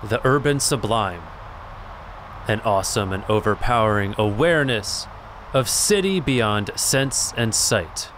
The urban sublime. An awesome and overpowering awareness of city beyond sense and sight.